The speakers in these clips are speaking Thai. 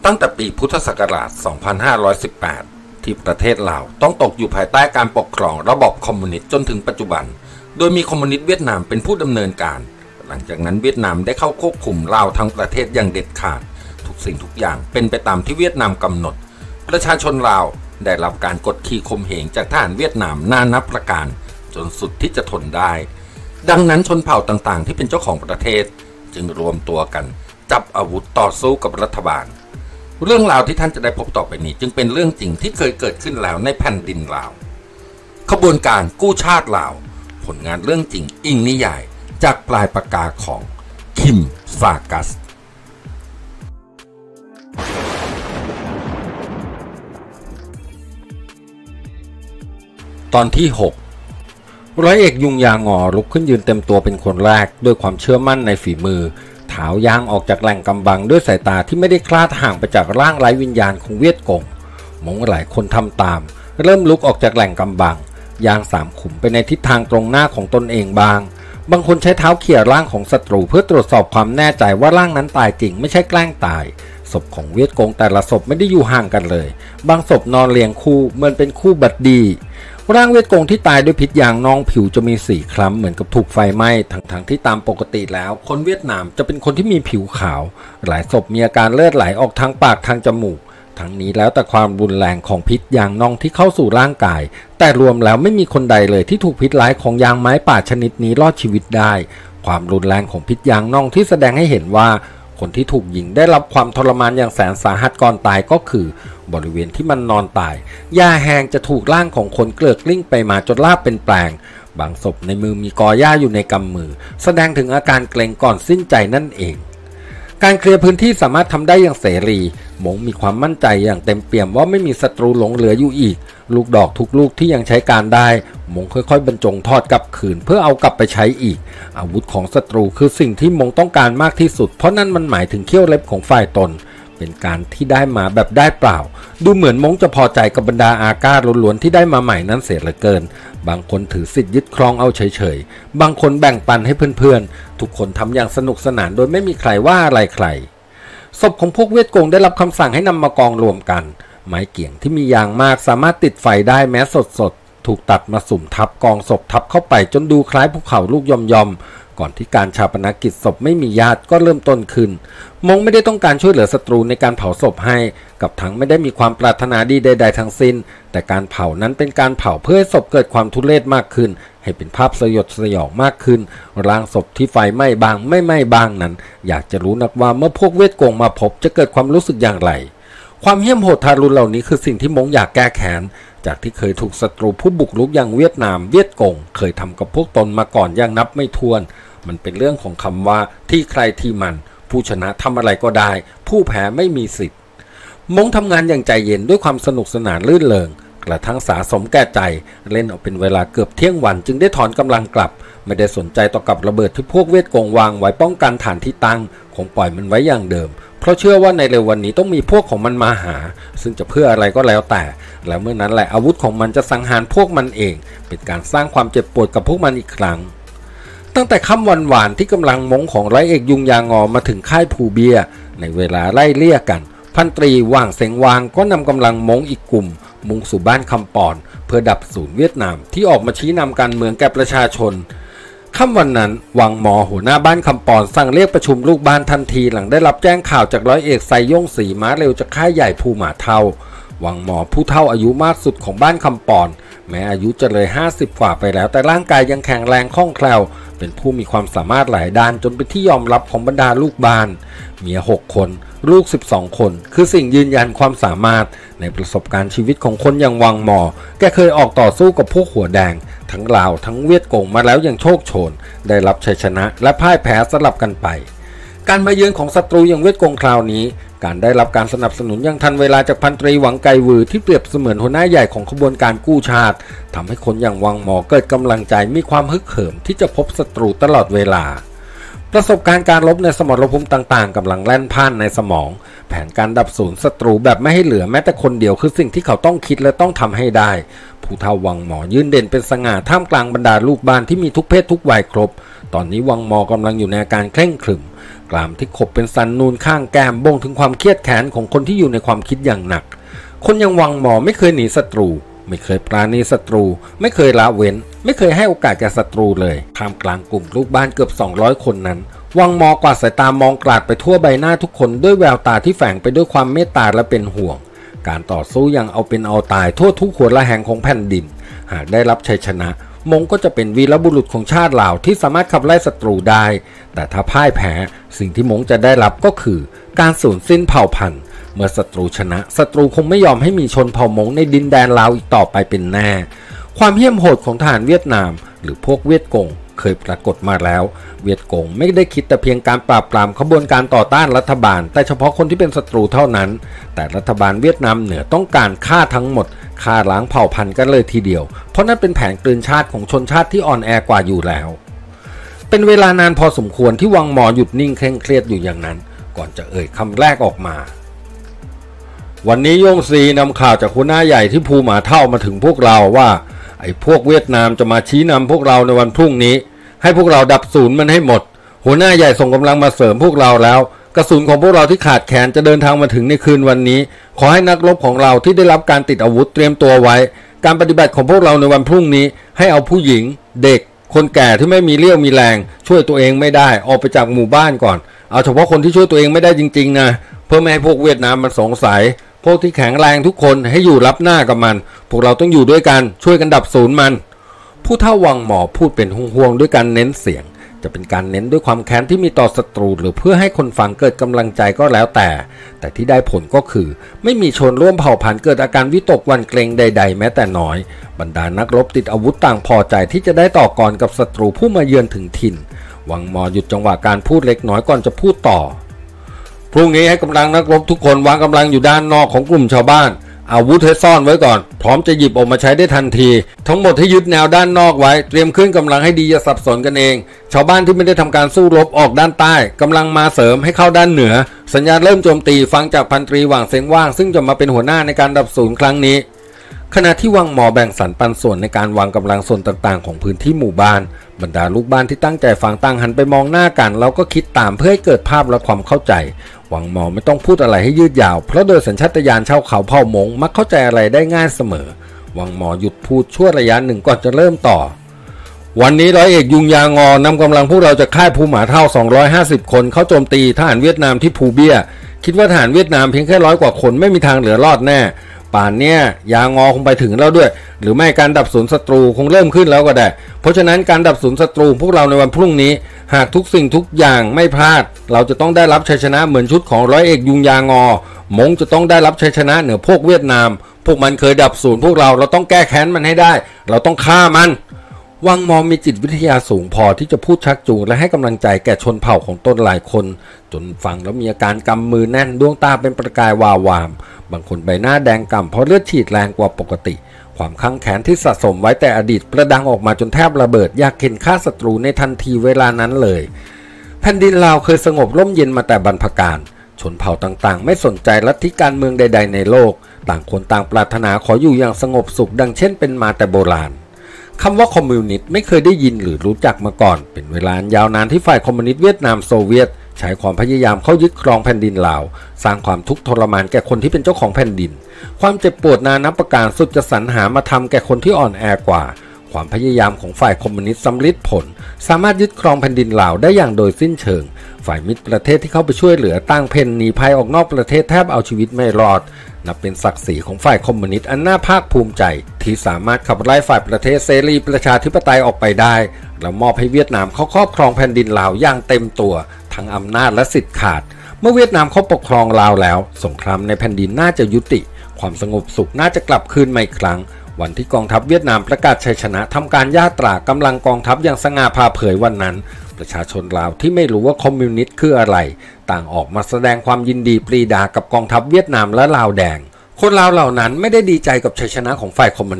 ตั้งแต่ปีพุทธศักราช 2518 ที่ประเทศลาวต้องตกอยู่ภายใต้การปกครองระบอบคอมมิวนิสต์จนถึงปัจจุบันโดยมีคอมมิวนิสต์เวียดนามเป็นผู้ดำเนินการหลังจากนั้นเวียดนามได้เข้าควบคุมลาวทั้งประเทศอย่างเด็ดขาดทุกสิ่งทุกอย่างเป็นไปตามที่เวียดนามกำหนดประชาชนลาวได้รับการกดขี่ข่มเหงจากทหารเวียดนามนานับประการจนสุดที่จะทนได้ดังนั้นชนเผ่าต่างๆที่เป็นเจ้าของประเทศจึงรวมตัวกันจับอาวุธต่อสู้กับรัฐบาลเรื่องราวที่ท่านจะได้พบต่อไปนี้จึงเป็นเรื่องจริงที่เคยเกิดขึ้นแล้วในแผ่นดินลาวขบวนการกู้ชาติลาวผลงานเรื่องจริงอิงนิยายจากปลายปากกาของคิมซากัสตอนที่6ร้อยเอกยุงยางอลุกขึ้นยืนเต็มตัวเป็นคนแรกด้วยความเชื่อมั่นในฝีมือเท้ายางออกจากแหล่งกำบังด้วยสายตาที่ไม่ได้คลาดห่างไปจากร่างไร้วิญญาณของเวียดกงมงหลายคนทำตามเริ่มลุกออกจากแหล่งกำบังยางสามขุมไปในทิศทางตรงหน้าของตนเองบางคนใช้เท้าเขี่ยร่างของศัตรูเพื่อตรวจสอบความแน่ใจว่าร่างนั้นตายจริงไม่ใช่แกล้งตายศพของเวียดกงแต่ละศพไม่ได้อยู่ห่างกันเลยบางศพนอนเรียงคู่เหมือนเป็นคู่บัดดีร่างเวียดกงที่ตายด้วยพิษยางนองผิวจะมีสีคล้ำเหมือนกับถูกไฟไหม้ทั้งที่ตามปกติแล้วคนเวียดนามจะเป็นคนที่มีผิวขาวหลายศพมีอาการเลือดไหลออกทางปากทางจมูกทั้งนี้แล้วแต่ความรุนแรงของพิษยางนองที่เข้าสู่ร่างกายแต่รวมแล้วไม่มีคนใดเลยที่ถูกพิษร้ายของยางไม้ป่าชนิดนี้รอดชีวิตได้ความรุนแรงของพิษยางนองที่แสดงให้เห็นว่าคนที่ถูกยิงได้รับความทรมานอย่างแสนสาหัสก่อนตายก็คือบริเวณที่มันนอนตายหญ้าแห้งจะถูกร่างของคนเกลือกกลิ้งไปมาจนลาบเป็นแปลงบางศพในมือมีกอหญ้าอยู่ในกำมือแสดงถึงอาการเกร็งก่อนสิ้นใจนั่นเองการเคลียร์พื้นที่สามารถทำได้อย่างเสรีมงมีความมั่นใจอย่างเต็มเปี่ยมว่าไม่มีศัตรูหลงเหลืออยู่อีกลูกดอกทุกลูกที่ยังใช้การได้มงค่อยๆบรรจงทอดกลับคืนเพื่อเอากลับไปใช้อีกอาวุธของศัตรูคือสิ่งที่มงต้องการมากที่สุดเพราะนั่นมันหมายถึงเขี้ยวเล็บของฝ่ายตนเป็นการที่ได้มาแบบได้เปล่าดูเหมือนมงจะพอใจกับบรรดาอาก้าล้วนๆที่ได้มาใหม่นั้นเสียเหลือเกินบางคนถือสิทธิ์ยึดครองเอาเฉยๆบางคนแบ่งปันให้เพื่อนๆทุกคนทำอย่างสนุกสนานโดยไม่มีใครว่าอะไรใครศพของพวกเวียดกงได้รับคำสั่งให้นำมากองรวมกันไม้เกี่ยงที่มียางมากสามารถติดไฟได้แม้สดๆถูกตัดมาสุ่มทับกองศพทับเข้าไปจนดูคล้ายภูเขาลูกยอมก่อนที่การชาปนกิจศพไม่มีญาติก็เริ่มต้นขึ้นมงไม่ได้ต้องการช่วยเหลือศัตรูในการเผาศพให้กับทั้งไม่ได้มีความปรารถนาดีใดๆทั้งสิ้นแต่การเผานั้นเป็นการเผาเพื่อให้ศพเกิดความทุเรศมากขึ้นให้เป็นภาพสยดสยองมากขึ้นร่างศพที่ไฟไหม้บางไม่ไหม้บางนั้นอยากจะรู้นักว่าเมื่อพวกเวทกงมาพบจะเกิดความรู้สึกอย่างไรความเหี้ยมโหดทารุณเหล่านี้คือสิ่งที่มงอยากแก้แค้นจากที่เคยถูกศัตรูผู้บุกรุกอย่างเวียดนามเวียดกงเคยทำกับพวกตนมาก่อนอย่างนับไม่ถ้วนมันเป็นเรื่องของคำว่าที่ใครที่มันผู้ชนะทำอะไรก็ได้ผู้แพ้ไม่มีสิทธิ์มงทำงานอย่างใจเย็นด้วยความสนุกสนานลื่นเริงกระทั่งสะสมแก่ใจเล่นออกเป็นเวลาเกือบเที่ยงวันจึงได้ถอนกำลังกลับไม่ได้สนใจต่อกับระเบิดที่พวกเวทกงวางไว้ป้องกันฐานที่ตั้งคงปล่อยมันไว้อย่างเดิมเพราะเชื่อว่าในเร็ววันนี้ต้องมีพวกของมันมาหาซึ่งจะเพื่ออะไรก็แล้วแต่แล้วเมื่อนั้นแหละอาวุธของมันจะสังหารพวกมันเองเป็นการสร้างความเจ็บปวดกับพวกมันอีกครั้งตั้งแต่ค่ำวันวานที่กำลังมงของร้อยเอกยุงยางอมาถึงค่ายภูเบียในเวลาไล่เลี่ยกันพันตรีว่างเสงวางก็นำกำลังมงอีกกลุ่มมุ่งสู่บ้านคำปอนเพื่อดับศูนย์เวียดนามที่ออกมาชี้นำการเมืองแก่ประชาชนค่ำวันนั้นวังหมอหัวหน้าบ้านคำปอนสั่งเรียกประชุมลูกบ้านทันทีหลังได้รับแจ้งข่าวจากร้อยเอกไซย่งสีม้าเร็วจากค่ายใหญ่ภูหมาเทาวังหมอผู้เฒ่าอายุมากสุดของบ้านคำปอนแม้อายุจะเลย50กว่าไปแล้วแต่ร่างกายยังแข็งแรงคล่องแคล่วเป็นผู้มีความสามารถหลายด้านจนเป็นที่ยอมรับของบรรดาลูกบ้านเมีย6คนลูก12คนคือสิ่งยืนยันความสามารถในประสบการณ์ชีวิตของคนอย่างวังหมอแกเคยออกต่อสู้กับพวกหัวแดงทั้งลาวทั้งเวียดกงมาแล้วอย่างโชคโชนได้รับชัยชนะและพ่ายแพ้สลับกันไปการมาเยือนของศัตรูอย่างเวียดกงคราวนี้การได้รับการสนับสนุนอย่างทันเวลาจากพันตรีหวังไกวือที่เปรียบเสมือนหัวหน้าใหญ่ของขบวนการกู้ชาติทำให้คนอย่างวังหมอเกิดกำลังใจมีความฮึกเหิมที่จะพบศัตรูตลอดเวลาประสบการณ์การรบในสมรภูมิต่างๆกำลังแล่นพ่านในสมองแผนการดับสูญศัตรูแบบไม่ให้เหลือแม้แต่คนเดียวคือสิ่งที่เขาต้องคิดและต้องทำให้ได้ผู้เฒ่าวังหมอยืนเด่นเป็นสง่าท่ามกลางบรรดาลูกบ้านที่มีทุกเพศทุกวัยครบตอนนี้วังหมอกำลังอยู่ในอาการเคร่งขรึมกรามที่ขบเป็นสันนูนข้างแก้มบ่งถึงความเครียดแค้นของคนที่อยู่ในความคิดอย่างหนักคนอย่างวังหมอไม่เคยหนีศัตรูไม่เคยปราณีศัตรูไม่เคยละเว้นไม่เคยให้โอกาสแก่ศัตรูเลยท่ามกลางกลุ่มลูกบ้านเกือบ200คนนั้นวังหมอกวาดสายตามองกราดไปทั่วใบหน้าทุกคนด้วยแววตาที่แฝงไปด้วยความเมตตาและเป็นห่วงการต่อสู้อย่างเอาเป็นเอาตายทั่วทุกหัวระแหงของแผ่นดินหากได้รับชัยชนะมงก็จะเป็นวีรบุรุษของชาติลาวที่สามารถขับไล่ศัตรูได้แต่ถ้าพ่ายแพ้สิ่งที่มงจะได้รับก็คือการสูญสิ้นเผ่าพันธุ์เมื่อศัตรูชนะศัตรูคงไม่ยอมให้มีชนเผ่ามงในดินแดนลาวอีกต่อไปเป็นแน่ความเหี้ยมโหดของทหารเวียดนามหรือพวกเวียดกงเคยปรากฏมาแล้วเวียดกงไม่ได้คิดแต่เพียงการปราบปรามขบวนการต่อต้านรัฐบาลแต่เฉพาะคนที่เป็นศัตรูเท่านั้นแต่รัฐบาลเวียดนามเหนือต้องการฆ่าทั้งหมดฆ่าล้างเผ่าพันธุ์กันเลยทีเดียวเพราะนั่นเป็นแผนกลืนชาติของชนชาติที่อ่อนแอกว่าอยู่แล้วเป็นเวลานานพอสมควรที่วังหมอหยุดนิ่งเคร่งเครียดอยู่อย่างนั้นก่อนจะเอ่ยคำแรกออกมาวันนี้โยงซีนำข่าวจากหัวหน้าใหญ่ที่ภูหมาเท่ามาถึงพวกเราว่าไอ้พวกเวียดนามจะมาชี้นำพวกเราในวันพรุ่งนี้ให้พวกเราดับศูนย์มันให้หมดหัวหน้าใหญ่ส่งกำลังมาเสริมพวกเราแล้วกระสุนของพวกเราที่ขาดแคลนจะเดินทางมาถึงในคืนวันนี้ขอให้นักรบของเราที่ได้รับการติดอาวุธเตรียมตัวไว้การปฏิบัติของพวกเราในวันพรุ่งนี้ให้เอาผู้หญิงเด็กคนแก่ที่ไม่มีเรี่ยวมีแรงช่วยตัวเองไม่ได้ออกไปจากหมู่บ้านก่อนเอาเฉพาะคนที่ช่วยตัวเองไม่ได้จริงๆนะเพื่อไม่ให้พวกเวียดนามมันสงสัยพวกที่แข็งแรงทุกคนให้อยู่รับหน้ากับมันพวกเราต้องอยู่ด้วยกันช่วยกันดับศูนย์มันผู้เฒ่าวังหมอพูดเป็นห่วงๆด้วยการเน้นเสียงจะเป็นการเน้นด้วยความแค้นที่มีต่อศัตรูหรือเพื่อให้คนฟังเกิดกำลังใจก็แล้วแต่ที่ได้ผลก็คือไม่มีชนร่วมเผ่าพันธุ์เกิดอาการวิตกหวั่นเกรงใดๆแม้แต่น้อยบรรดานักรบติดอาวุธต่างพอใจที่จะได้ต่อกรกับศัตรูผู้มาเยือนถึงถิ่นวังหมอหยุดจังหวะการพูดเล็กน้อยก่อนจะพูดต่อพรุ่งนี้ให้กำลังนักรบทุกคนวางกำลังอยู่ด้านนอกของกลุ่มชาวบ้านอาวุธให้ซ่อนไว้ก่อนพร้อมจะหยิบออกมาใช้ได้ทันทีทั้งหมดให้ยึดแนวด้านนอกไว้เตรียมขึ้นกำลังให้ดีอย่าสับสนกันเองชาวบ้านที่ไม่ได้ทำการสู้รบออกด้านใต้กำลังมาเสริมให้เข้าด้านเหนือสัญญาณเริ่มโจมตีฟังจากพันตรีหว่างเซ็งว่างซึ่งจะมาเป็นหัวหน้าในการดับศูนย์ครั้งนี้ขณะที่วังหมอแบ่งสรรปันส่วนในการวางกำลังส่วนต่างๆของพื้นที่หมู่บ้านบรรดาลูกบ้านที่ตั้งใจฟังต่างหันไปมองหน้ากันแล้วก็คิดตามเพื่อให้เกิดภาพและความเข้าใจวังหมอไม่ต้องพูดอะไรให้ยืดยาวเพราะโดยสัญชาตญาณชาวเขาเผ่ามงมักเข้าใจอะไรได้ง่ายเสมอวังหมอหยุดพูดชั่วระยะหนึ่งก่อนจะเริ่มต่อวันนี้ร้อยเอกยุงยางอนำกำลังพวกเราจากค่ายภูหมาเท่า250คนเข้าโจมตีทหารเวียดนามที่ภูเบี้ยคิดว่าทหารเวียดนามเพียงแค่100 กว่าคนไม่มีทางเหลือรอดแน่ป่านเนี้ยยางอคงไปถึงแล้วด้วยหรือไม่การดับศูนย์ศัตรูคงเริ่มขึ้นแล้วก็ได้เพราะฉะนั้นการดับศูนย์ศัตรูพวกเราในวันพรุ่งนี้หากทุกสิ่งทุกอย่างไม่พลาดเราจะต้องได้รับชัยชนะเหมือนชุดของร้อยเอกยุงยางอมงจะต้องได้รับชัยชนะเหนือพวกเวียดนามพวกมันเคยดับศูนย์พวกเราต้องแก้แค้นมันให้ได้เราต้องฆ่ามันวังมอมีจิตวิทยาสูงพอที่จะพูดชักจูงและให้กำลังใจแก่ชนเผ่าของตนหลายคนจนฟังแล้วมีอาการกำมือแน่นดวงตาเป็นประกายวาวามบางคนใบหน้าแดงก่ำเพราะเลือดฉีดแรงกว่าปกติความข้างแค้นที่สะสมไว้แต่อดีตประดังออกมาจนแทบระเบิดอยากเข็นฆ่าศัตรูในทันทีเวลานั้นเลยแผ่นดินลาวเคยสงบร่มเย็นมาแต่บรรพกาลชนเผ่าต่างๆไม่สนใจลัทธิการเมืองใดๆในโลกต่างคนต่างปรารถนาขออยู่อย่างสงบสุขดังเช่นเป็นมาแต่โบราณคำว่าคอมมิวนิสต์ไม่เคยได้ยินหรือรู้จักมาก่อนเป็นเวลายาวนานที่ฝ่ายคอมมิวนิสต์เวียดนามโซเวียตใช้ความพยายามเข้ายึดครองแผ่นดินลาวสร้างความทุกข์ทรมานแก่คนที่เป็นเจ้าของแผ่นดินความเจ็บปวดนานับประการสุดจะสรรหามาทำแก่คนที่อ่อนแอกว่าความพยายามของฝ่ายคอมมิวนิสต์สำลิดผลสามารถยึดครองแผ่นดินลาวได้อย่างโดยสิ้นเชิงฝ่ายมิตรประเทศที่เข้าไปช่วยเหลือต่างเพ่นหนีภัยออกนอกประเทศแทบเอาชีวิตไม่รอดนับเป็นศักดิ์ศรีของฝ่ายคอมมิวนิสต์อันน่าภาคภูมิใจที่สามารถขับไล่ฝ่ายประเทศเสรีประชาธิปไตยออกไปได้และมอบให้เวียดนามเข้าครอบครองแผ่นดินลาวอย่างเต็มตัวทั้งอำนาจและสิทธิ์ขาดเมื่อเวียดนามเข้าปกครองลาวแล้วสงครามในแผ่นดินน่าจะยุติความสงบสุขน่าจะกลับคืนมาอีกครั้งวันที่กองทัพเวียดนามประกาศชัยชนะทำการย่าตรากำลังกองทัพอย่างสง่าผ่าเผยวันนั้นประชาชนลาวที่ไม่รู้ว่าคอมมิวนิสต์คืออะไรต่างออกมาแสดงความยินดีปรีดากับกองทัพเวียดนามและลาวแดงคนลาวเหล่านั้นไม่ได้ดีใจกับชัยชนะของฝ่ายคอมมิวนิสต์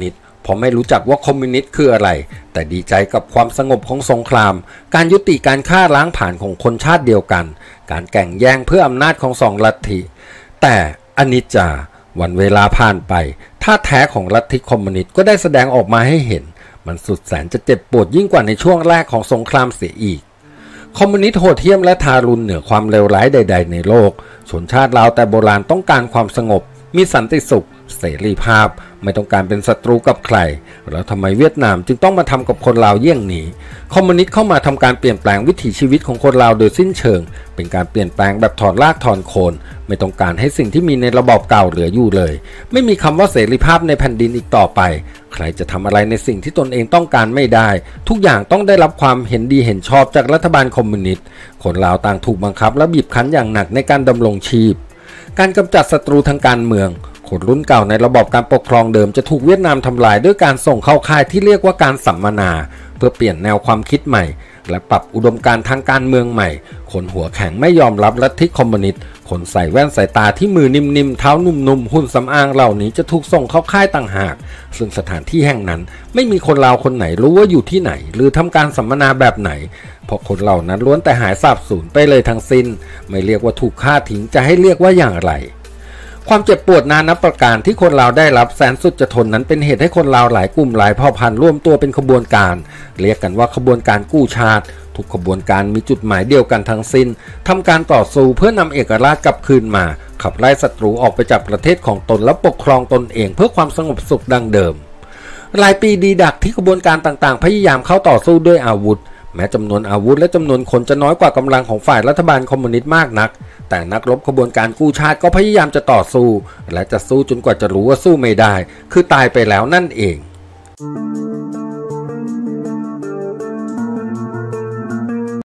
เพราะไม่รู้จักว่าคอมมิวนิสต์คืออะไรแต่ดีใจกับความสงบของสงครามการยุติการฆ่าล้างผลาญของคนชาติเดียวกันการแข่งแย่งเพื่ออำนาจของสองลัทธิแต่อนิจจาวันเวลาผ่านไปท่าแท้ของลัทธิคอมมิวนิสต์ก็ได้แสดงออกมาให้เห็นมันสุดแสนจะเจ็บปวดยิ่งกว่าในช่วงแรกของสงครามเสียอีกคอมมิวนิสต์โหดเหี้ยมและทารุณเหนือความเลวร้ายใดๆในโลกชนชาติลาวแต่โบราณต้องการความสงบมีสันติสุขเสรีภาพไม่ต้องการเป็นศัตรูกับใครแล้วทำไมเวียดนามจึงต้องมาทำกับคนลาวเยี่ยงนี้คอมมิวนิสต์เข้ามาทำการเปลี่ยนแปลงวิถีชีวิตของคนลาวโดยสิ้นเชิงเป็นการเปลี่ยนแปลงแบบถอดรากถอนโคนไม่ต้องการให้สิ่งที่มีในระบอบเก่าเหลืออยู่เลยไม่มีคำว่าเสรีภาพในแผ่นดินอีกต่อไปใครจะทำอะไรในสิ่งที่ตนเองต้องการไม่ได้ทุกอย่างต้องได้รับความเห็นดีเห็นชอบจากรัฐบาลคอมมิวนิสต์คนลาวต่างถูกบังคับและบีบคั้นอย่างหนักในการดำรงชีพการกำจัดศัตรูทางการเมืองคนรุ่นเก่าในระบอบการปกครองเดิมจะถูกเวียดนามทำลายด้วยการส่งเข้าค่ายที่เรียกว่าการสัมมนาเพื่อเปลี่ยนแนวความคิดใหม่และปรับอุดมการณ์ทางการเมืองใหม่คนหัวแข็งไม่ยอมรับลัทธิคอมมิวนิสต์คนใส่แว่นสายตาที่มือนิ่มๆเท้านุ่มๆหุ่นสำอางเหล่านี้จะถูกส่งเข้าค่ายต่างหากซึ่งสถานที่แห่งนั้นไม่มีคนลาวคนไหนรู้ว่าอยู่ที่ไหนหรือทำการสัมมนาแบบไหนเพราะคนเหล่านั้นล้วนแต่หายสาบสูญไปเลยทั้งสิ้นไม่เรียกว่าถูกฆ่าทิ้งจะให้เรียกว่าอย่างไรความเจ็บปวดนานับประการที่คนลาวได้รับแสนสุดจะทนนั้นเป็นเหตุให้คนลาวหลายกลุ่มหลายเผ่าพันธุ์ร่วมตัวเป็นขบวนการเรียกกันว่าขบวนการกู้ชาติทุกขบวนการมีจุดหมายเดียวกันทั้งสิ้นทำการต่อสู้เพื่อนำเอกราชกลับคืนมาขับไล่ศัตรูออกไปจากประเทศของตนและปกครองตนเองเพื่อความสงบสุขดังเดิมหลายปีดีดักที่ขบวนการต่างๆพยายามเข้าต่อสู้ด้วยอาวุธแม้จำนวนอาวุธและจำนวนคนจะน้อยกว่ากำลังของฝ่ายรัฐบาลคอมมิวนิสต์มากนักแต่นักรบขบวนการกู้ชาติก็พยายามจะต่อสู้และจะสู้จนกว่าจะรู้ว่าสู้ไม่ได้คือตายไปแล้วนั่นเอง